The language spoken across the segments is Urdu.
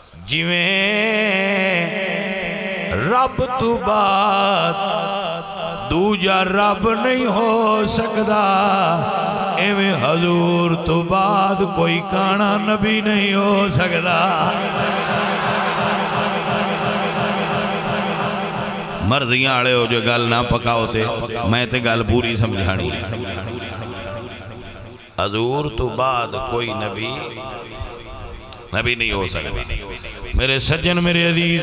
جویں رب تو بعد دوجا رب نہیں ہو سکدا، ایویں حضور تو بعد کوئی کانا نبی نہیں ہو سکدا۔ مرضیاں آڑے ہو جو گل نہ پکاؤ تے میں تے گل پوری سمجھانی۔ حضور تو بعد کوئی نبی نہیں ہو سکتا۔ میرے سجن، میرے عزیز،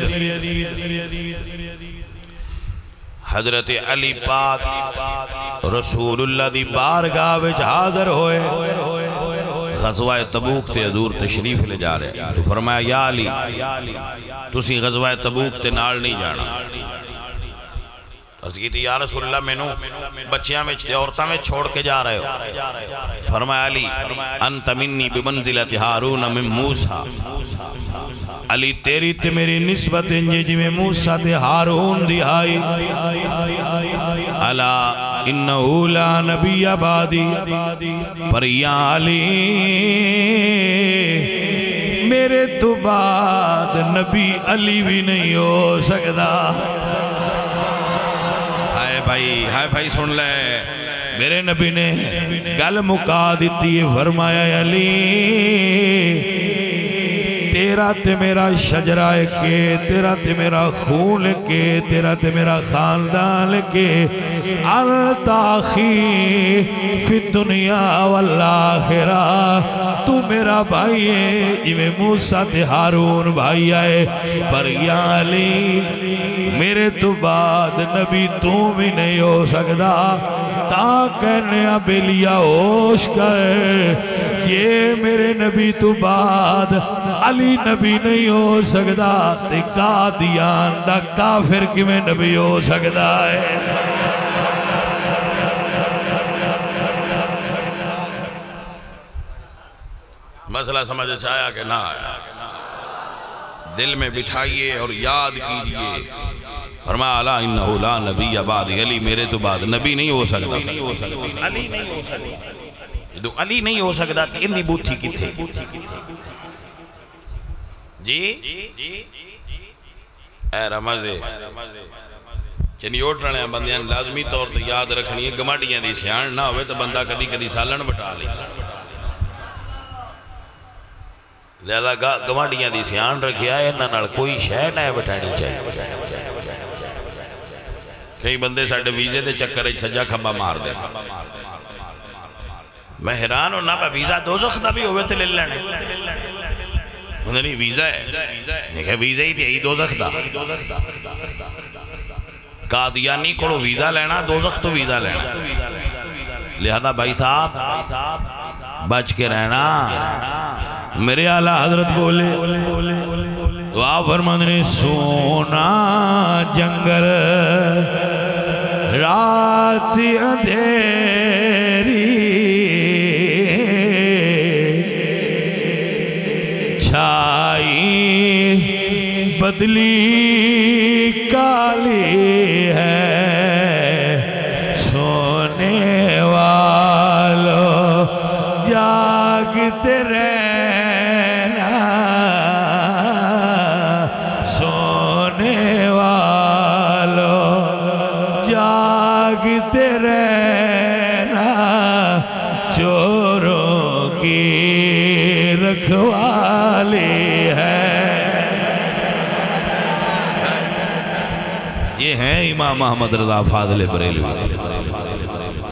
حضرت علی پاک رسول اللہ دی بارگاہ وچ حاضر ہوئے۔ غزوہ تبوک تے حضور تشریف لے جا رہے تو فرمایا یا علی تسی غزوہ تبوک تے نال نہیں جانا۔ عرض کی تھی یا رسول اللہ میں نو بچیاں میں عورتاں میں چھوڑ کے جا رہے ہو۔ فرمایا علی انت منی بمنزلت ہارون من موسیٰ، علی تیری تے میری نسبت انجے جی میں موسیٰ تے ہارون دی آئی۔ الا انہو لا نبی بعدی، پر یا علی میرے تو بعد نبی علی بھی نہیں ہو سکتا۔ ہائے بھائی سن لے، میرے نبی نے گل مکا دیتی ہے، فرمایا علی تیرا تے میرا شجرہ کے، تیرا تے میرا خون کے، تیرا تے میرا خاندان کے، التاخی فی الدنیا والآخرہ، تو میرا بھائی ہے جویں موسیٰ تے ہارون بھائی آئے، پر یا علی میرے تو بعد نبی تو بھی نہیں ہو سکتا۔ تا کہنے بیلیا ہوش کر، یہ میرے نبی تو بعد علی نبی نہیں ہو سکتا، تے قادیان دا کافر کی میں نبی ہو سکتا ہے۔ مسئلہ سمجھ چاہیا کہ نہ آیا؟ دل میں بٹھائیے اور یاد کیجئے۔ فرمایا الا انہو لا نبی بعدی، علی میرے تو بعد نبی نہیں ہو سکتا۔ علی نہیں ہو سکتا، تو علی نہیں ہو سکتا کہ انی بوتھی کی تھے جی اے رمضے چنی اوٹ رہنے ہیں بندیاں لازمی طور تے یاد رکھنی ہے، گماڑیاں دی سیان نہ ہوئے تو بندہ کدی کدی سالن بٹا لے، لہذا گماڑیاں دی سیان رکھیا ہے، انہاں نال کوئی شے نہ بٹھانی چاہیے۔ کئی بندے ساڑھے ویزے دے چکر سجا کھبا مار دے، میں حیران ہوں نا ویزا دوزخ دا بھی ہوئے تھے لے لینے، انہیں نہیں ویزا ہے، کہ ویزا ہی تھی دوزخ دا، قادیانی کوڑو ویزا لینا دوزخ تو ویزا لینا۔ لہذا بھائی صاحب بچ کے رہنا۔ میرے اعلیٰ حضرت بولے دعا فرماندے نے سونا جنگل رات اندھیری چھائی بدلی کالی ہے، سونے والو جاگتے رہنا، سونے والو جاگتے رہنا، چوروں کی رکھوالی ہے۔ یہ ہیں امام محمد رضا فاضل بریلوی۔